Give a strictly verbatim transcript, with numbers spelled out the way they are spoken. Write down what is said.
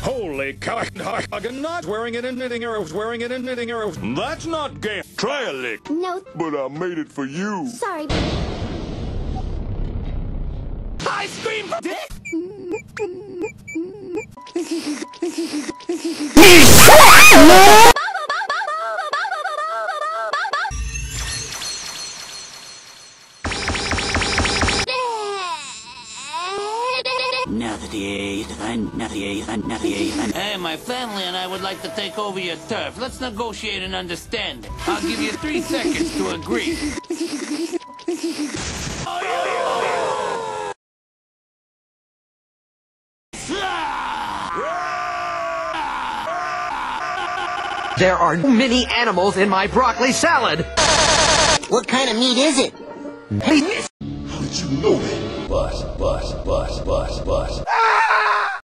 Holy cow! I'm not wearing it in knitting arrows. Wearing it in knitting arrows. That's not gay. Try a lick. No. But I made it for you. Sorry. I scream for dick. Now that the now the now the Hey, my family and I would like to take over your turf. Let's negotiate an understanding. I'll give you three seconds to agree. There are many animals in my broccoli salad. What kind of meat is it? How did you know that? Bus, bus, bus, bus, bus. Ah!